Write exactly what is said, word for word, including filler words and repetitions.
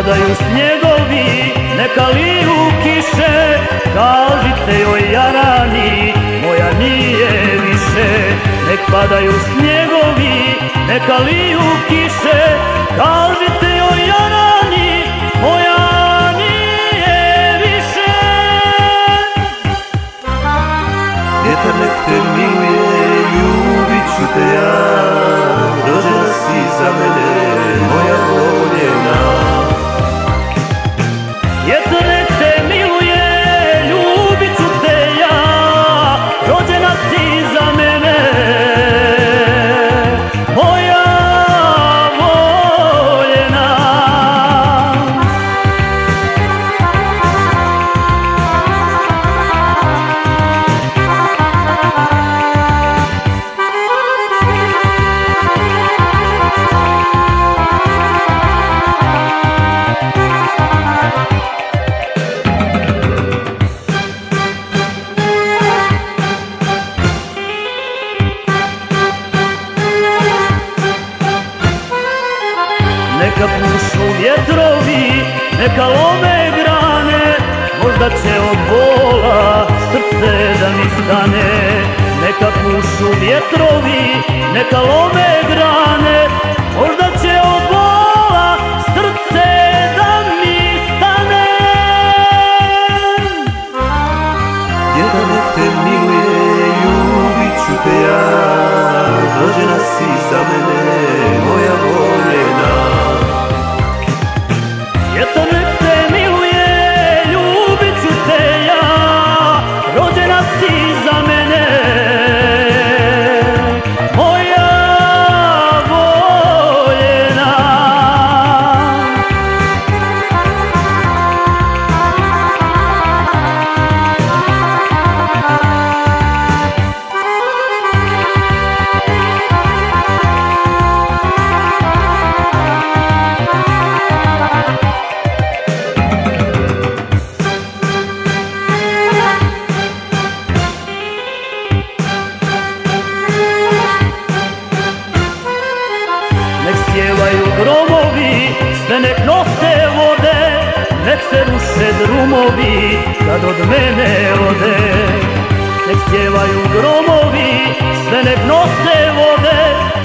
padaju snjegovi, neka liju kiše, kažite joj jarani, moja nije više. Nek padaju snjegovi, neka liju kiše, kažite joj jarani, moja nije više. Vjetar nek te miluje, ljubit ću te ja, rođena si za mene, moja voljena. Vjetar nek te miluje, ljubit ću te ja, rođena si za mene, moja voljena. Neka pušu vjetrovi, neka lome grane, možda će od bola srce da mi stane. Neka pušu vjetrovi, neka lome grane, možda će od bola srce da mi stane. Vjetar nek te miluje, ljubit ću te ja, rođena si za mene, moja voljena. Vjetar nek te miluje, ljubit ću te ja, rođena si za mene, moja voljena. Nek sjevaju gromovi, sve nek nose vode, nek se ruše drumovi kad od mene ode. Nek sjevaju gromovi, sve nek nose vode,